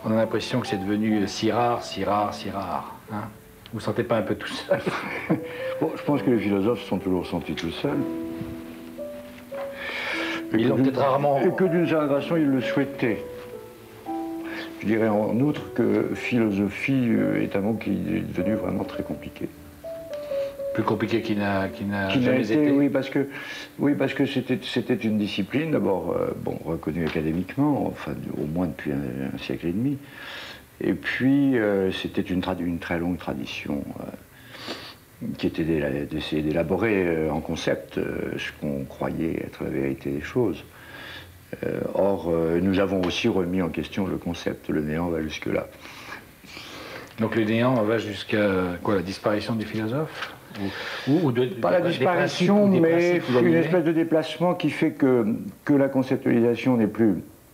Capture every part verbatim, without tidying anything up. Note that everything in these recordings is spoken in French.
On a l'impression que c'est devenu si rare, si rare, si rare. Hein? Vous ne sentez pas un peu tout seul? Bon, je pense que les philosophes se sont toujours sentis tout seuls. Ils l'ont peut-être rarement... Et que d'une certaine façon, ils le souhaitaient. Je dirais en outre que philosophie est un mot qui est devenu vraiment très compliqué. Plus compliqué qu'il n'a qu'il n'a Qui jamais été. Oui, parce que oui, parce que c'était c'était une discipline d'abord euh, bon reconnue académiquement, enfin au moins depuis un, un siècle et demi. Et puis euh, c'était une, une très longue tradition euh, qui était d'essayer d'élaborer euh, en concept euh, ce qu'on croyait être la vérité des choses. Euh, or, euh, nous avons aussi remis en question le concept. Le néant va jusque-là. Donc le néant va jusqu'à quoi, la disparition du philosophe? Ou, ou de, Pas la disparition, mais une espèce de déplacement qui fait que, que la conceptualisation n'est plus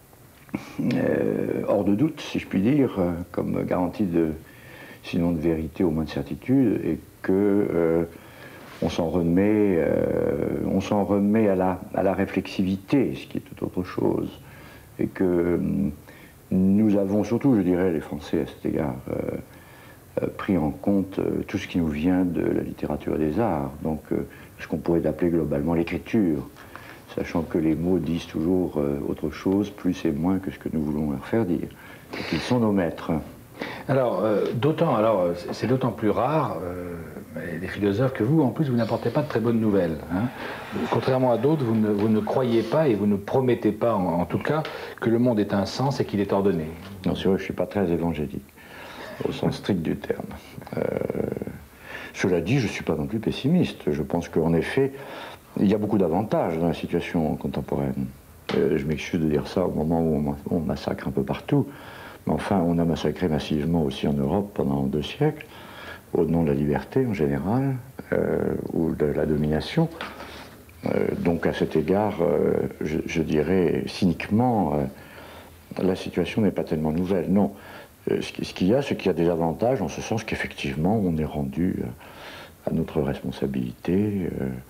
euh, hors de doute, si je puis dire, comme garantie de, sinon de vérité, au moins de certitude, et que euh, on s'en remet, euh, on s'en remet à la, à la réflexivité, ce qui est tout autre chose, et que euh, nous avons surtout, je dirais, les Français à cet égard, euh, Euh, pris en compte euh, tout ce qui nous vient de la littérature et des arts, donc euh, ce qu'on pourrait appeler globalement l'écriture, sachant que les mots disent toujours euh, autre chose, plus et moins que ce que nous voulons leur faire dire, et qu'ils sont nos maîtres. Alors, euh, d'autant, alors c'est d'autant plus rare, euh, les philosophes, que vous, en plus, vous n'apportez pas de très bonnes nouvelles. Hein. Contrairement à d'autres, vous ne, vous ne croyez pas et vous ne promettez pas, en, en tout cas, que le monde est un sens et qu'il est ordonné. Non, c'est vrai que je ne suis pas très évangélique, au sens strict du terme. Euh, cela dit, je ne suis pas non plus pessimiste. Je pense qu'en effet, il y a beaucoup d'avantages dans la situation contemporaine. Euh, je m'excuse de dire ça au moment où on, on massacre un peu partout, mais enfin, on a massacré massivement aussi en Europe pendant deux siècles, au nom de la liberté en général, euh, ou de la domination. Euh, donc à cet égard, euh, je, je dirais cyniquement, euh, la situation n'est pas tellement nouvelle. Non. Ce qu'il y a, c'est qu'il y a des avantages, en ce sens qu'effectivement, on est rendu à notre responsabilité,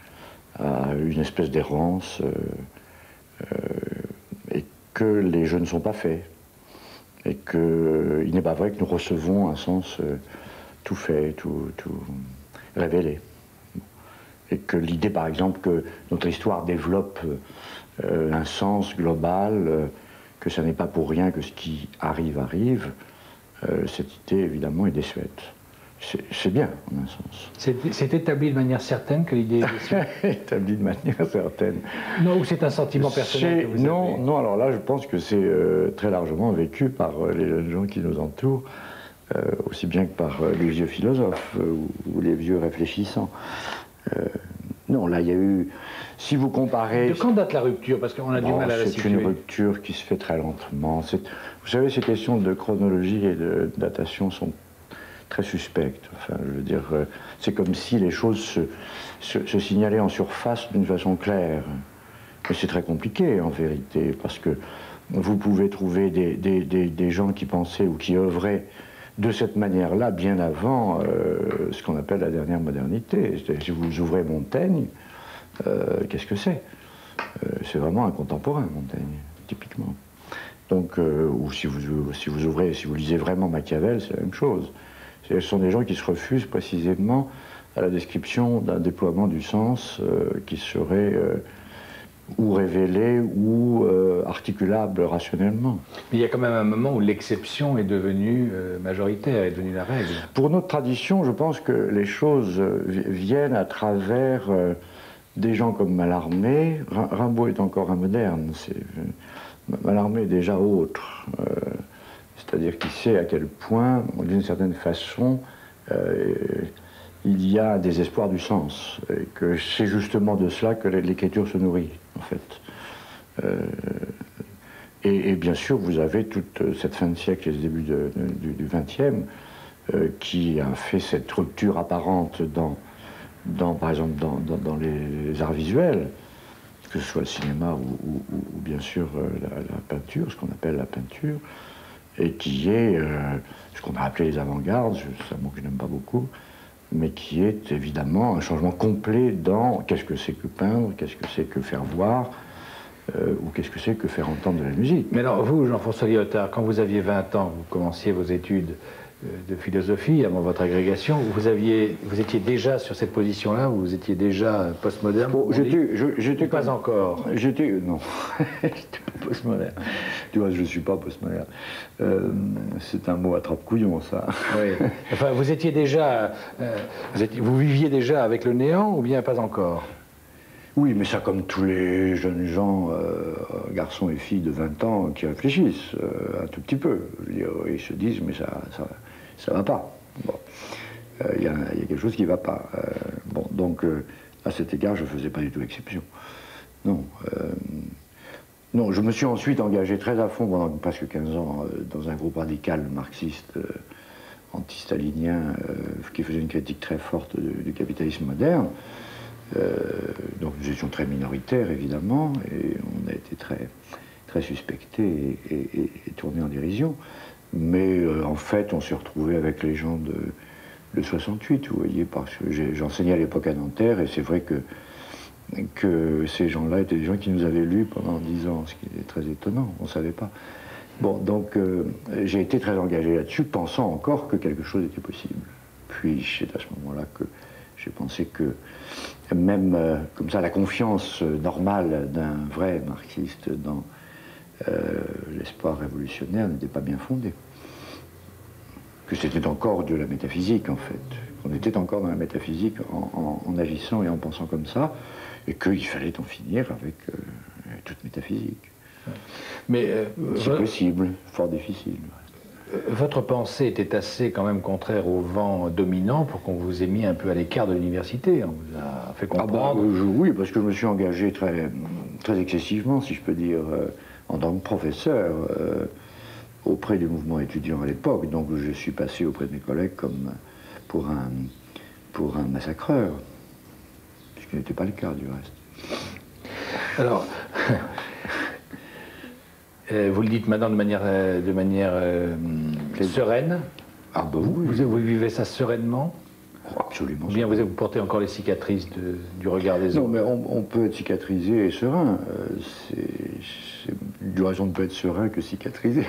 à une espèce d'errance, et que les jeux ne sont pas faits. Et qu'il n'est pas vrai que nous recevons un sens tout fait, tout, tout révélé. Et que l'idée, par exemple, que notre histoire développe un sens global, que ça n'est pas pour rien que ce qui arrive, arrive, Euh, cette idée, évidemment, est désuète. C'est bien, en un sens. C'est établi de manière certaine que l'idée est désuète? Établi de manière certaine. Non, ou c'est un sentiment personnel que vous non, avez? non, alors là, je pense que c'est euh, très largement vécu par euh, les jeunes gens qui nous entourent, euh, aussi bien que par euh, les vieux philosophes euh, ou, ou les vieux réfléchissants. Euh, non, là, il y a eu... Si vous comparez... De quand date la rupture? Parce qu'on a bon, du mal à la situer. C'est une rupture qui se fait très lentement. Vous savez, ces questions de chronologie et de datation sont très suspectes. Enfin, je veux dire, c'est comme si les choses se, se, se signalaient en surface d'une façon claire. Mais c'est très compliqué, en vérité, parce que vous pouvez trouver des, des, des, des gens qui pensaient ou qui œuvraient de cette manière-là bien avant euh, ce qu'on appelle la dernière modernité. Si vous ouvrez Montaigne, euh, qu'est-ce que c'est? euh, C'est vraiment un contemporain, Montaigne, typiquement. Donc, euh, ou si vous, si vous ouvrez, si vous lisez vraiment Machiavel, c'est la même chose. Ce sont des gens qui se refusent précisément à la description d'un déploiement du sens euh, qui serait euh, ou révélé ou euh, articulable rationnellement. Mais il y a quand même un moment où l'exception est devenue euh, majoritaire, est devenue la règle. Pour notre tradition, je pense que les choses viennent à travers euh, des gens comme Mallarmé. Rimbaud est encore un moderne. Mallarmé est déjà autre. Euh, C'est-à-dire qu'il sait à quel point, d'une certaine façon, euh, il y a un désespoir du sens. Et que c'est justement de cela que l'écriture se nourrit, en fait. Euh, et, et bien sûr, vous avez toute cette fin de siècle et ce début de, de, du, du vingtième euh, qui a fait cette rupture apparente dans, dans par exemple, dans, dans, dans les arts visuels, que ce soit le cinéma ou, ou, ou bien sûr la, la peinture, ce qu'on appelle la peinture, et qui est euh, ce qu'on a appelé les avant-gardes, c'est un mot que je n'aime pas beaucoup, mais qui est évidemment un changement complet dans qu'est-ce que c'est que peindre, qu'est-ce que c'est que faire voir, euh, ou qu'est-ce que c'est que faire entendre de la musique. Mais alors, vous, Jean-François Lyotard, quand vous aviez vingt ans, vous commenciez vos études de philosophie avant votre agrégation, vous, aviez, vous étiez déjà sur cette position-là, vous étiez déjà postmoderne? Bon, j'étais pas encore. J'étais non, j'étais pas postmoderne. Tu vois, je ne suis pas postmoderne. Euh, c'est un mot attrape-couillon, ça. Oui. Enfin, vous étiez déjà, euh, vous, étiez, vous viviez déjà avec le néant ou bien pas encore? Oui, mais ça comme tous les jeunes gens, euh, garçons et filles de vingt ans qui réfléchissent euh, un tout petit peu. Je veux dire, ils se disent, mais ça ça, ça va pas. Bon. Il euh, y, y a quelque chose qui ne va pas. Euh, bon, donc, euh, à cet égard, je ne faisais pas du tout exception. Non. Euh, non, je me suis ensuite engagé très à fond pendant presque quinze ans euh, dans un groupe radical marxiste euh, anti-stalinien euh, qui faisait une critique très forte de, du capitalisme moderne. Euh, donc nous étions très minoritaires évidemment et on a été très, très suspectés et, et, et tournés en dérision. Mais euh, en fait on s'est retrouvés avec les gens de, de soixante-huit, vous voyez, parce que j'enseignais à l'époque à Nanterre et c'est vrai que, que ces gens-là étaient des gens qui nous avaient lus pendant dix ans, ce qui est très étonnant, on ne savait pas. Bon, donc euh, j'ai été très engagé là-dessus, pensant encore que quelque chose était possible. Puis c'est à ce moment-là que j'ai pensé que même euh, comme ça, la confiance euh, normale d'un vrai marxiste dans euh, l'espoir révolutionnaire n'était pas bien fondée. Que c'était encore de la métaphysique, en fait. Qu'on était encore dans la métaphysique en, en, en agissant et en pensant comme ça, et qu'il fallait en finir avec euh, toute métaphysique. Mais euh, si possible, fort difficile. Votre pensée était assez quand même contraire au vent dominant pour qu'on vous ait mis un peu à l'écart de l'université. On vous a fait comprendre. Ah bah, je, oui, parce que je me suis engagé très, très excessivement, si je peux dire, euh, en tant que professeur euh, auprès du mouvement étudiant à l'époque. Donc je suis passé auprès de mes collègues comme pour un, pour un massacreur, ce qui n'était pas le cas du reste. Alors... Euh, vous le dites maintenant de manière, euh, de manière euh, sereine. Ah bah oui. Vous, vous vivez ça sereinement? Oh, absolument. Ou bien vous, vous portez encore les cicatrices de, du regard des autres? Non, mais on, on peut être cicatrisé et serein. Euh, c'est du raison de ne pas être serein que cicatrisé.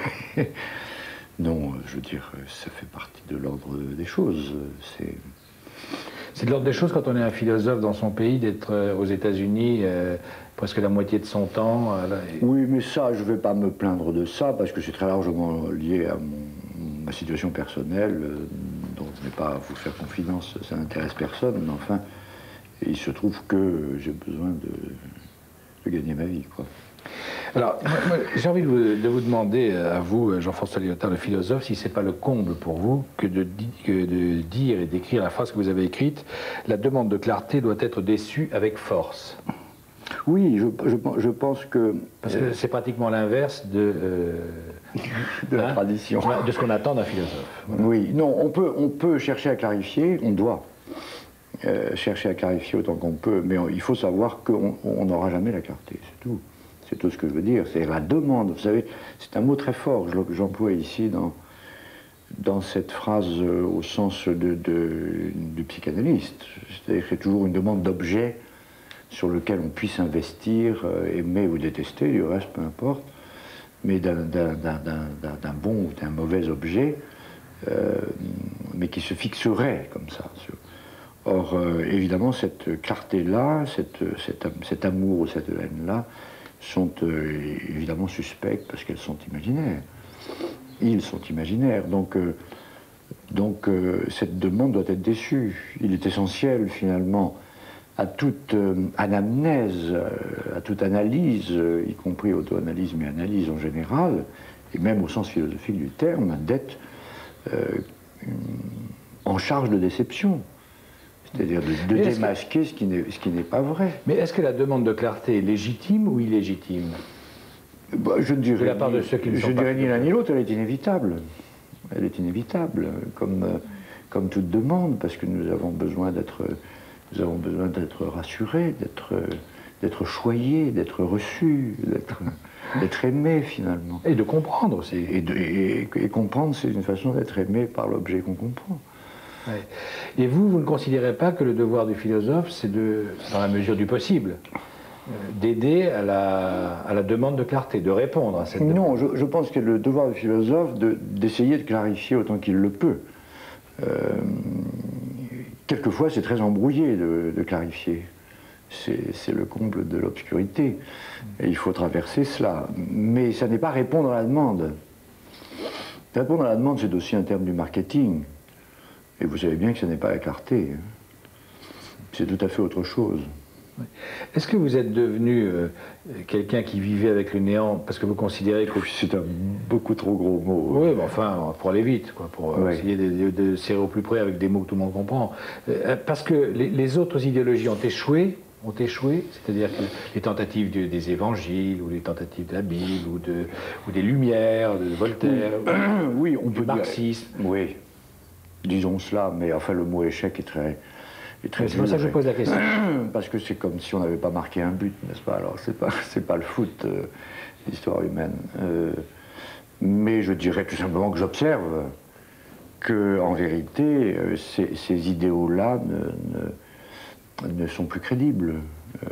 Non, je veux dire, ça fait partie de l'ordre des choses. C'est... C'est de l'ordre des choses quand on est un philosophe dans son pays d'être aux États-Unis euh, presque la moitié de son temps. Euh, là, et... Oui, mais ça, je ne vais pas me plaindre de ça parce que c'est très largement lié à mon, ma situation personnelle, euh, donc je n'ai pas à vous faire confidence, ça n'intéresse personne, mais enfin, il se trouve que j'ai besoin de, de gagner ma vie, quoi. Alors, j'ai envie de vous, de vous demander à vous, Jean-François Lyotard, le philosophe, si ce n'est pas le comble pour vous que de, que de dire et d'écrire la phrase que vous avez écrite, la demande de clarté doit être déçue avec force. Oui, je, je, je pense que... Parce que c'est pratiquement l'inverse de, euh, de la hein, tradition. De ce qu'on attend d'un philosophe. Voilà. Oui, non, on peut, on peut chercher à clarifier, on doit euh, chercher à clarifier autant qu'on peut, mais on, il faut savoir qu'on n'aura jamais la clarté, c'est tout. C'est tout ce que je veux dire, c'est la demande. Vous savez, c'est un mot très fort que j'emploie ici dans, dans cette phrase euh, au sens de, de, de psychanalyste. C'est-à-dire que c'est toujours une demande d'objet sur lequel on puisse investir, euh, aimer ou détester, du reste, peu importe, mais d'un bon ou d'un mauvais objet, euh, mais qui se fixerait comme ça. Or, euh, évidemment, cette clarté-là, cette, cet, cet amour ou cette haine-là, sont euh, évidemment suspectes parce qu'elles sont imaginaires. Ils sont imaginaires, donc, euh, donc euh, cette demande doit être déçue. Il est essentiel finalement à toute euh, anamnèse, euh, à toute analyse, euh, y compris auto-analyse mais analyse en général, et même au sens philosophique du terme, d'être euh, en charge de déception. C'est-à-dire de, de démasquer que... ce qui n'est ce qui n'est pas vrai. Mais est-ce que la demande de clarté est légitime ou illégitime? Bah, je ne dirais, de la part de ceux qui ne je sont dirais pas ni l'un ni l'autre, elle est inévitable. Elle est inévitable, comme, euh, comme toute demande, parce que nous avons besoin d'être nous avons besoin d'être rassurés, d'être d'être choyés, d'être reçus, d'être aimés finalement. Et de comprendre aussi. Et, de, et, et comprendre, c'est une façon d'être aimé par l'objet qu'on comprend. Ouais. Et vous, vous ne considérez pas que le devoir du philosophe, c'est de, dans la mesure du possible, d'aider à la, à la demande de clarté, de répondre à cette demande. Non, je, je pense que le devoir du philosophe d'essayer de, de clarifier autant qu'il le peut. Euh, quelquefois, c'est très embrouillé de, de clarifier. C'est le comble de l'obscurité. Et il faut traverser cela. Mais ça n'est pas répondre à la demande. Répondre à la demande, c'est aussi un terme du marketing. Et vous savez bien que ce n'est pas la clarté. C'est tout à fait autre chose. Est-ce que vous êtes devenu euh, quelqu'un qui vivait avec le néant parce que vous considérez que... C'est un beaucoup trop gros mot. Oui, mais enfin, pour aller vite, quoi, pour oui. essayer de, de, de serrer au plus près avec des mots que tout le monde comprend. Euh, parce que les, les autres idéologies ont échoué, ont échoué, c'est-à-dire que les tentatives de, des évangiles, ou les tentatives de la Bible, ou, de, ou des Lumières, de Voltaire, oui, on du peut marxisme. Dire, oui, disons cela, mais enfin le mot échec est très... C'est pour ça que je pose la question. Parce que c'est comme si on n'avait pas marqué un but, n'est-ce pas? Alors, c'est pas, c'est pas le foot, euh, l'histoire humaine. Euh, mais je dirais tout simplement que j'observe que, en vérité, euh, ces, ces idéaux-là ne, ne, ne sont plus crédibles. Euh,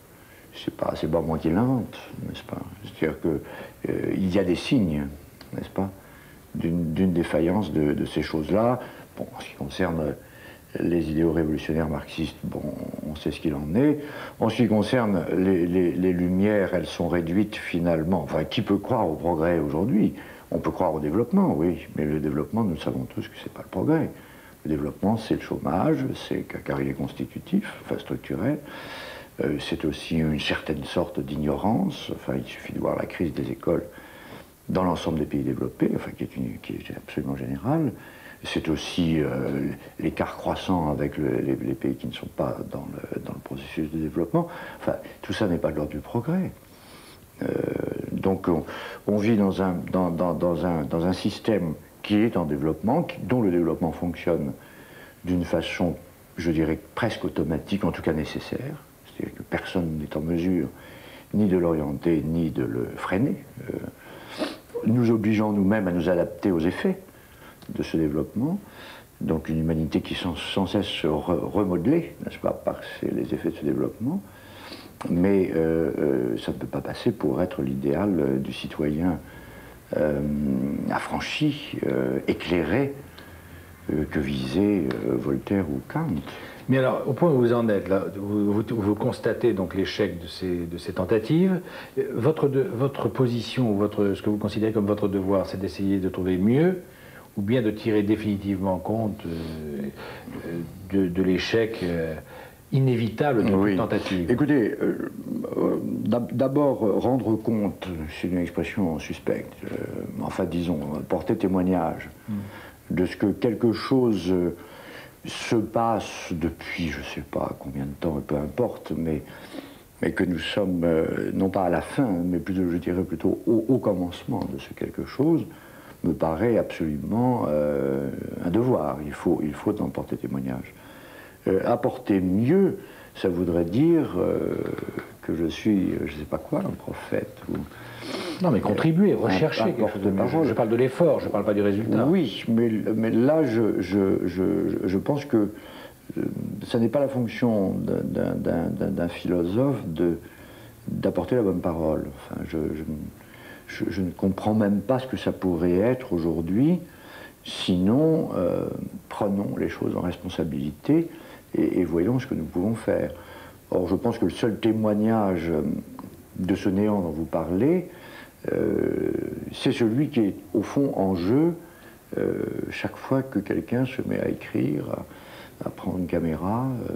c'est pas, c'est pas moi qui l'invente, n'est-ce pas? C'est-à-dire que euh, il y a des signes, n'est-ce pas, d'une défaillance de, de ces choses-là. Bon, en ce qui concerne les idéaux révolutionnaires marxistes, bon, on sait ce qu'il en est. En ce qui concerne les, les, les Lumières, elles sont réduites finalement. Enfin, qui peut croire au progrès aujourd'hui? On peut croire au développement, oui, mais le développement, nous savons tous que c'est pas le progrès. Le développement, c'est le chômage, c'est car il est constitutif, enfin structurel. Euh, c'est aussi une certaine sorte d'ignorance. Enfin, il suffit de voir la crise des écoles dans l'ensemble des pays développés, enfin, qui est, une, qui est absolument générale. C'est aussi euh, l'écart croissant avec le, les, les pays qui ne sont pas dans le, dans le processus de développement. Enfin, tout ça n'est pas de l'ordre du progrès. Euh, donc on, on vit dans un, dans, dans, dans, un, dans un système qui est en développement, qui, dont le développement fonctionne d'une façon, je dirais, presque automatique, en tout cas nécessaire. C'est-à-dire que personne n'est en mesure ni de l'orienter, ni de le freiner, euh, nous obligeant nous-mêmes à nous adapter aux effets de ce développement, donc une humanité qui sans, sans cesse se re remodeler, n'est-ce pas, par les effets de ce développement, mais euh, euh, ça ne peut pas passer pour être l'idéal euh, du citoyen euh, affranchi, euh, éclairé, euh, que visaient euh, Voltaire ou Kant. Mais alors, au point où vous en êtes, là, vous, vous, vous constatez donc l'échec de ces, de ces tentatives. Votre, de, votre position, votre, ce que vous considérez comme votre devoir, c'est d'essayer de trouver mieux, ou bien de tirer définitivement compte euh, de, de l'échec euh, inévitable de oui. toute tentative. Écoutez, euh, euh, d'abord, rendre compte, c'est une expression suspecte, euh, enfin disons, porter témoignage mm. de ce que quelque chose euh, se passe depuis, je ne sais pas combien de temps, peu importe, mais, mais que nous sommes, euh, non pas à la fin, mais plutôt, je dirais plutôt au, au commencement de ce quelque chose, me paraît absolument euh, un devoir. Il faut, il faut en porter témoignage. Euh, apporter mieux, ça voudrait dire euh, que je suis, je ne sais pas quoi, un prophète. Ou, non, mais contribuer, euh, rechercher un, quelque chose de mieux. Je, je parle de l'effort, je ne parle pas du résultat. Oui, mais, mais là, je, je, je, je pense que euh, ça n'est pas la fonction d'un philosophe d'apporter la bonne parole. Enfin, je, je, Je, je ne comprends même pas ce que ça pourrait être aujourd'hui, sinon euh, prenons les choses en responsabilité et, et voyons ce que nous pouvons faire. Or, je pense que le seul témoignage de ce néant dont vous parlez, euh, c'est celui qui est au fond en jeu euh, chaque fois que quelqu'un se met à écrire, à, à prendre une caméra euh,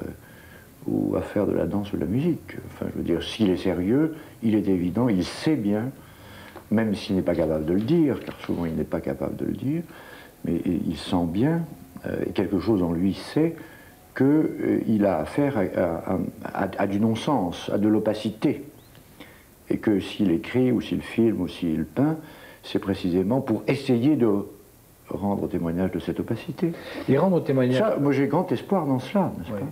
ou à faire de la danse ou de la musique. Enfin, je veux dire, s'il est sérieux, il est évident, il sait bien, même s'il n'est pas capable de le dire, car souvent il n'est pas capable de le dire, mais il sent bien, euh, et quelque chose en lui sait, qu'il euh, a affaire à, à, à, à du non-sens, à de l'opacité. Et que s'il écrit, ou s'il filme, ou s'il peint, c'est précisément pour essayer de rendre témoignage de cette opacité. Et rendre témoignage... Ça, moi j'ai grand espoir dans cela, n'est-ce oui. pas?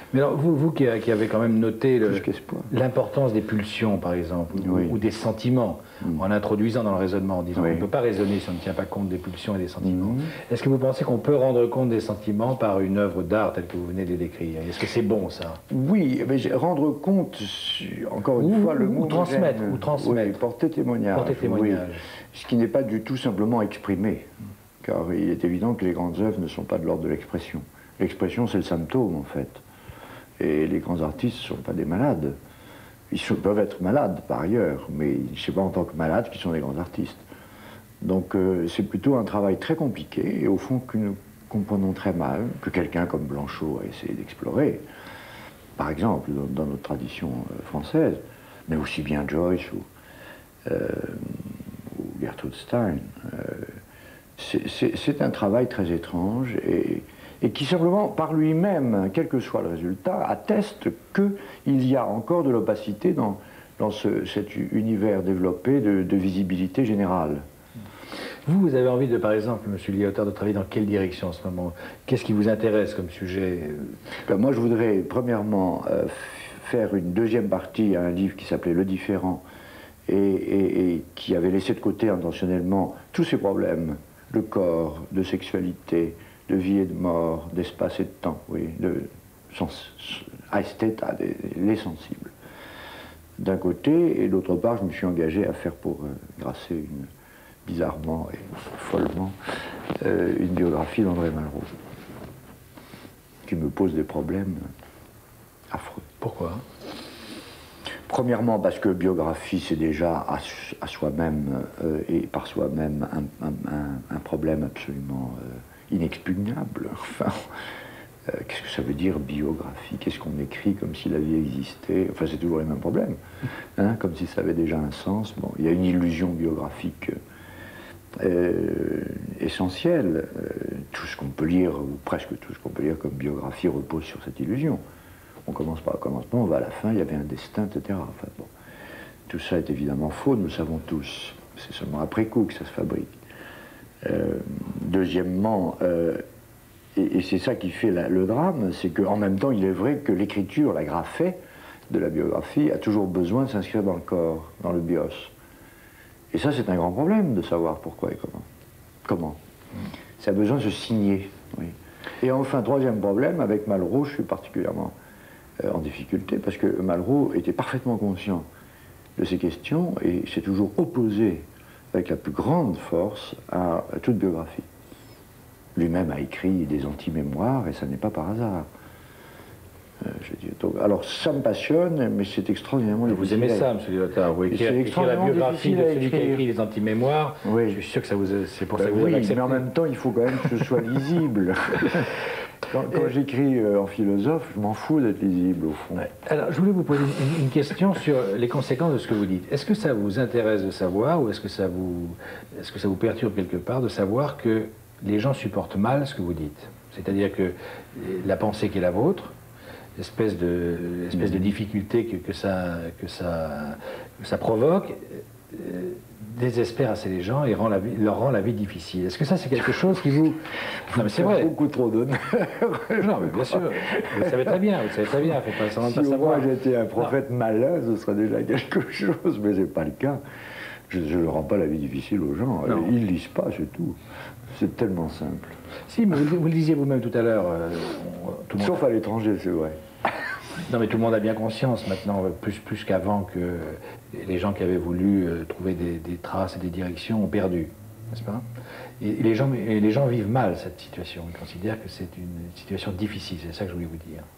Mais alors, vous, vous qui, qui avez quand même noté l'importance des pulsions, par exemple, ou, oui. ou des sentiments, mmh. en introduisant dans le raisonnement, en disant oui. qu'on ne peut pas raisonner si on ne tient pas compte des pulsions et des sentiments. Mmh. Est-ce que vous pensez qu'on peut rendre compte des sentiments par une œuvre d'art telle que vous venez de décrire? Est-ce que c'est bon, ça? Oui, mais rendre compte, encore une ou, fois, le ou, mot... Ou transmettre, ou transmettre. Oui, porter témoignage. Porter témoignage. Oui. Ce qui n'est pas du tout simplement exprimé. Mmh. Car il est évident que les grandes œuvres ne sont pas de l'ordre de l'expression. L'expression, c'est le symptôme, en fait. Et les grands artistes ne sont pas des malades. Ils peuvent être malades, par ailleurs, mais ce n'est pas en tant que malades qu'ils sont des grands artistes. Donc euh, c'est plutôt un travail très compliqué, et au fond que nous comprenons très mal, que quelqu'un comme Blanchot a essayé d'explorer, par exemple, dans, dans notre tradition euh, française, mais aussi bien Joyce ou, euh, ou Gertrude Stein. Euh, c'est un travail très étrange, et, et qui simplement, par lui-même, quel que soit le résultat, atteste qu'il y a encore de l'opacité dans, dans ce, cet univers développé de, de visibilité générale. Vous, vous avez envie de, par exemple, M. Lyotard, de travailler dans quelle direction en ce moment? Qu'est-ce qui vous intéresse comme sujet? Ben, moi, je voudrais, premièrement, euh, faire une deuxième partie à un livre qui s'appelait Le Différent, et, et, et qui avait laissé de côté intentionnellement tous ces problèmes de corps, de sexualité, de vie et de mort, d'espace et de temps, oui, de sens, aestheta, les sensibles. D'un côté, et d'autre part, je me suis engagé à faire pour euh, grasser une, bizarrement et follement, euh, une biographie d'André Malraux, qui me pose des problèmes affreux. Pourquoi? Premièrement, parce que biographie, c'est déjà à, à soi-même euh, et par soi-même un, un, un, un problème absolument euh, inexpugnable. Enfin, euh, qu'est-ce que ça veut dire biographie? Qu'est-ce qu'on écrit comme si la vie existait? Enfin, c'est toujours les mêmes problèmes, hein, comme si ça avait déjà un sens. Bon, il y a une illusion biographique euh, essentielle. Euh, tout ce qu'on peut lire, ou presque tout ce qu'on peut lire comme biographie, repose sur cette illusion. On commence par le commencement, on va à la fin, il y avait un destin, et cetera. Enfin, bon. Tout ça est évidemment faux, nous le savons tous. C'est seulement après coup que ça se fabrique. Euh, deuxièmement, euh, et, et c'est ça qui fait la, le drame, c'est qu'en même temps, il est vrai que l'écriture, la graphée de la biographie, a toujours besoin de s'inscrire dans le corps, dans le bios. Et ça, c'est un grand problème de savoir pourquoi et comment. Comment Ça a besoin de se signer. Oui. Et enfin, troisième problème, avec Malraux, je suis particulièrement en difficulté, parce que Malraux était parfaitement conscient de ces questions et s'est toujours opposé avec la plus grande force à, à toute biographie. Lui-même a écrit des anti-mémoires et ça n'est pas par hasard. Euh, je dis, donc, alors ça me passionne, mais c'est extraordinairement difficile. Vous aimez ça, M. Lyotard, vous écrire, écrire la biographie de celui qui a écrit les anti-mémoires, oui. Je suis sûr que ça vous, c'est pour ben ça que vous oui, avez accepté. Mais en même temps, il faut quand même que ce soit lisible. Quand, quand j'écris euh, en philosophe, je m'en fous d'être lisible, au fond. Ouais. Alors, je voulais vous poser une, une question sur les conséquences de ce que vous dites. Est-ce que ça vous intéresse de savoir, ou est-ce que ça vous, est-ce que ça vous perturbe quelque part de savoir que les gens supportent mal ce que vous dites? C'est-à-dire que la pensée qui est la vôtre, l'espèce de, l'espèce mmh. de difficulté que, que, ça, que, ça, que ça provoque, euh, désespère assez les gens et rend la vie, leur rend la vie difficile. Est-ce que ça, c'est quelque chose qui vous... Non, mais c'est vrai. Beaucoup trop d'honneur. Non, mais bien sûr. Vous le savez très bien, vous le savez très bien. Faut pas, ça si pas au savoir. moins j'étais un prophète non. malin, ce serait déjà quelque chose, mais c'est pas le cas. Je ne rends pas la vie difficile aux gens. Non. Ils ne lisent pas, c'est tout. C'est tellement simple. Si, mais vous, vous le disiez vous-même tout à l'heure. Euh, Sauf monde... à l'étranger, c'est vrai. Non, mais tout le monde a bien conscience maintenant, plus, plus qu'avant, que les gens qui avaient voulu euh, trouver des, des traces et des directions ont perdu, n'est-ce pas? Et, et, les gens, et les gens vivent mal cette situation. Ils considèrent que c'est une situation difficile. C'est ça que je voulais vous dire.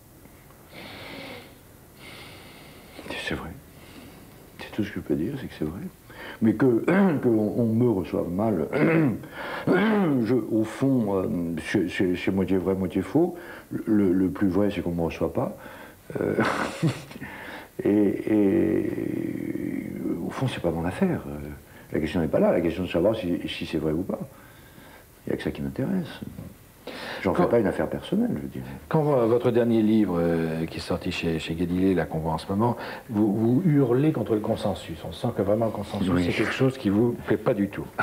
C'est vrai. C'est tout ce que je peux dire, c'est que c'est vrai. Mais que qu'on on me reçoive mal, je, au fond, euh, c'est moitié vrai, moitié faux. Le, le plus vrai, c'est qu'on ne me reçoit pas. Euh, et, et au fond, c'est pas mon affaire. La question n'est pas là. La question de savoir si, si c'est vrai ou pas. Il n'y a que ça qui m'intéresse. J'en fais pas une affaire personnelle, je dirais. Quand votre dernier livre, euh, qui est sorti chez, chez Galilée, là qu'on voit en ce moment, vous, vous hurlez contre le consensus. On sent que vraiment le consensus, oui, c'est quelque chose qui vous plaît pas du tout.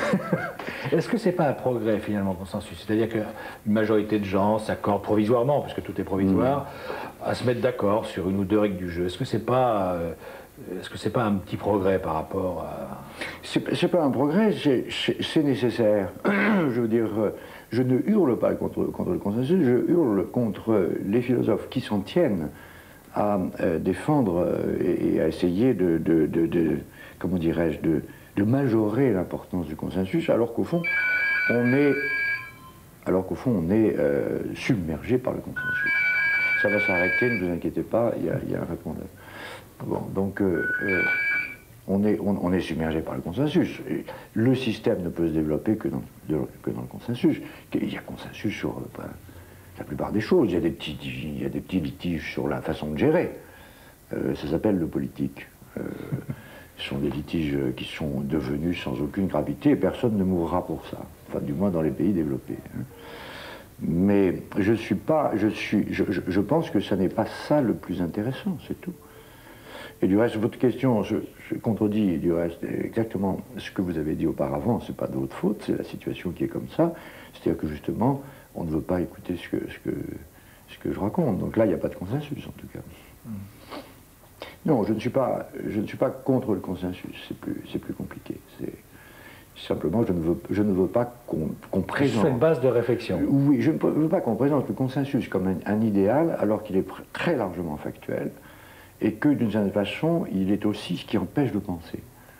Est-ce que c'est pas un progrès, finalement, le consensus? C'est-à-dire qu'une majorité de gens s'accordent provisoirement, puisque tout est provisoire, mmh. à se mettre d'accord sur une ou deux règles du jeu. Est-ce que c'est pas... Euh, Est-ce que c'est pas un petit progrès par rapport à... C'est pas un progrès, c'est nécessaire. Je veux dire, je ne hurle pas contre, contre le consensus, je hurle contre les philosophes qui s'en tiennent à euh, défendre euh, et, et à essayer de, de, de, de comment dirais-je, de, de majorer l'importance du consensus, alors qu'au fond, on est, alors qu'au fond, on est euh, submergé par le consensus. Ça va s'arrêter, ne vous inquiétez pas, il y a, il y a un répondeur. Bon, donc euh, euh, on, est, on, on est submergé par le consensus. Et le système ne peut se développer que dans, de, que dans le consensus. Il y a consensus sur euh, ben, la plupart des choses. Il y, a des petits, il y a des petits litiges sur la façon de gérer. Euh, ça s'appelle le politique. Euh, ce sont des litiges qui sont devenus sans aucune gravité et personne ne mourra pour ça. Enfin, du moins dans les pays développés. Hein. Mais je suis pas, je, suis, je, je, je pense que ça n'est pas ça le plus intéressant, c'est tout. Et du reste, votre question, je, je contredis du reste exactement ce que vous avez dit auparavant, c'est pas de votre faute, c'est la situation qui est comme ça. C'est-à-dire que justement, on ne veut pas écouter ce que, ce que, ce que je raconte. Donc là, il n'y a pas de consensus, en tout cas. Mm. Non, je ne suis pas, je ne suis pas contre le consensus, c'est plus, c'est plus compliqué. C'est simplement, je ne veux, je ne veux pas qu'on qu'on présente... C'est une base de réflexion. Oui, je ne veux pas qu'on présente le consensus comme un, un idéal, alors qu'il est très largement factuel. Et que, d'une certaine façon, il est aussi ce qui empêche de penser.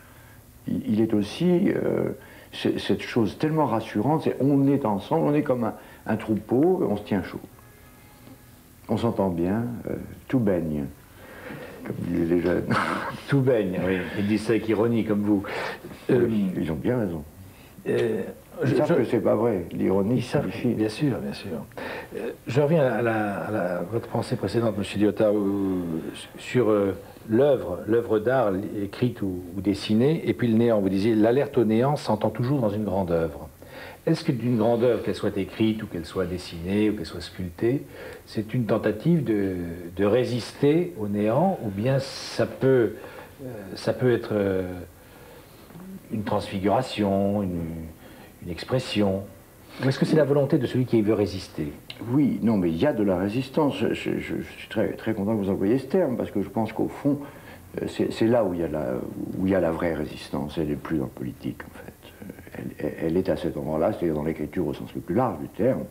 Il, il est aussi euh, cette chose tellement rassurante, c'est on est ensemble, on est comme un, un troupeau, on se tient chaud. On s'entend bien, euh, tout baigne, comme disaient les jeunes. Tout baigne, oui. Ils disent ça avec ironie, comme vous. Euh, oui, ils ont bien raison. Euh, Ils savent que c'est pas vrai, l'ironie, ça suffit. Bien sûr, bien sûr. Euh, je reviens à, la, à, la, à votre pensée précédente, M. Lyotta, sur euh, l'œuvre, l'œuvre d'art écrite ou, ou dessinée, et puis le néant. Vous disiez, l'alerte au néant s'entend toujours dans une grande œuvre. Est-ce que d'une grande œuvre, qu'elle soit écrite, ou qu'elle soit dessinée, ou qu'elle soit sculptée, c'est une tentative de, de résister au néant, ou bien ça peut, euh, ça peut être euh, une transfiguration, une... une expression? Ou est-ce que c'est la volonté de celui qui veut résister? Oui, non, mais il y a de la résistance. Je, je, je suis très, très content que vous employiez ce terme, parce que je pense qu'au fond, c'est là où il, y a la, où il y a la vraie résistance. Elle n'est plus dans le politique, en fait. Elle, elle est à cet endroit-là, c'est-à-dire dans l'écriture au sens le plus large du terme,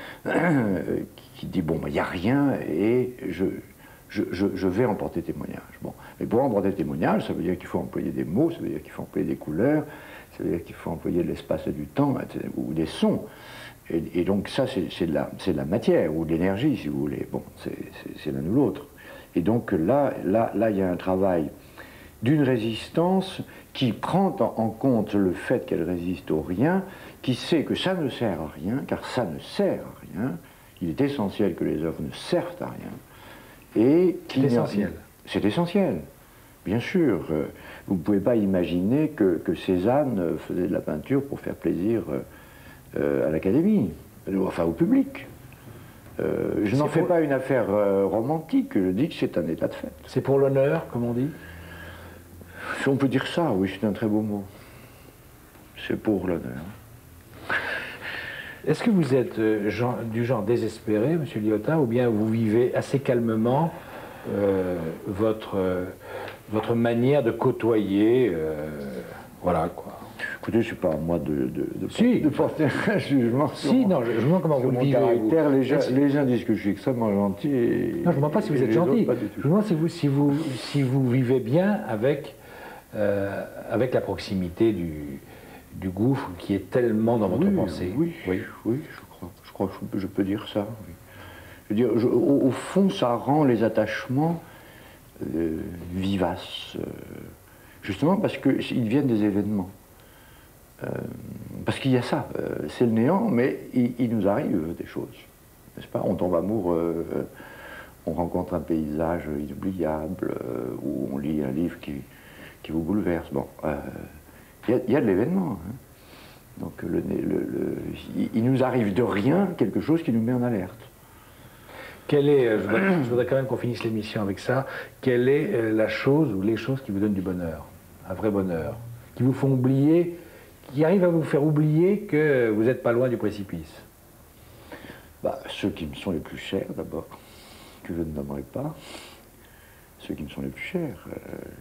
qui dit, bon, il n'y a rien, et je, je, je, je vais en porter témoignage. Bon. Mais pour en porter témoignage, ça veut dire qu'il faut employer des mots, ça veut dire qu'il faut employer des couleurs, c'est-à-dire qu'il faut employer de l'espace et du temps, ou des sons. Et, et donc ça, c'est de, de la matière, ou de l'énergie, si vous voulez. Bon, c'est l'un ou l'autre. Et donc là, là, là, il y a un travail d'une résistance qui prend en, en compte le fait qu'elle résiste au rien, qui sait que ça ne sert à rien, car ça ne sert à rien. Il est essentiel que les œuvres ne servent à rien. Et c'est essentiel. C'est essentiel. Bien sûr, euh, vous ne pouvez pas imaginer que, que Cézanne faisait de la peinture pour faire plaisir euh, à l'Académie, enfin au public. Euh, je n'en fais pour... pas une affaire euh, romantique, je dis que c'est un état de fait. C'est pour l'honneur, comme on dit? On peut dire ça, oui, c'est un très beau mot. C'est pour l'honneur. Est-ce que vous êtes euh, genre, du genre désespéré, M. Lyotta, ou bien vous vivez assez calmement euh, votre... Euh, votre manière de côtoyer, euh, voilà quoi. Écoutez, je ne sais pas à moi de, de, de, si. de porter un jugement sur si, mon, non, je, je demande comment vous le vivez. Caractère. Les, gens, les gens disent que je suis extrêmement gentil. Et, non, je ne demande pas si vous êtes gentil. Je demande si vous, si, vous, si vous vivez bien avec, euh, avec la proximité du, du gouffre qui est tellement dans votre oui, pensée. Oui, oui, oui, je crois. Je crois que je peux dire ça. Oui. Je veux dire, je, au, au fond, ça rend les attachements Euh, vivaces, euh, justement parce qu'ils viennent des événements. Euh, parce qu'il y a ça, euh, c'est le néant, mais il, il nous arrive des choses, n'est-ce pas? On tombe amoureux, euh, on rencontre un paysage inoubliable, euh, ou on lit un livre qui, qui vous bouleverse. Bon, il euh, y, y a de l'événement. Hein. Donc le, le, le, il nous arrive de rien quelque chose qui nous met en alerte. Quelle est, je voudrais, je voudrais quand même qu'on finisse l'émission avec ça, quelle est la chose ou les choses qui vous donnent du bonheur, un vrai bonheur, qui vous font oublier, qui arrivent à vous faire oublier que vous n'êtes pas loin du précipice? Bah, ceux qui me sont les plus chers d'abord, que je ne nommerai pas, ceux qui me sont les plus chers. Euh,